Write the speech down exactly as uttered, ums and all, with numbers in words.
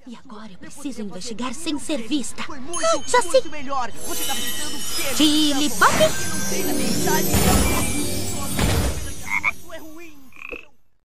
E agora eu preciso investigar sem ser vista. Foi muito, Ah, já sei. muito melhor. Você tá pensando o quê? Chili Pop? Não sei, na verdade...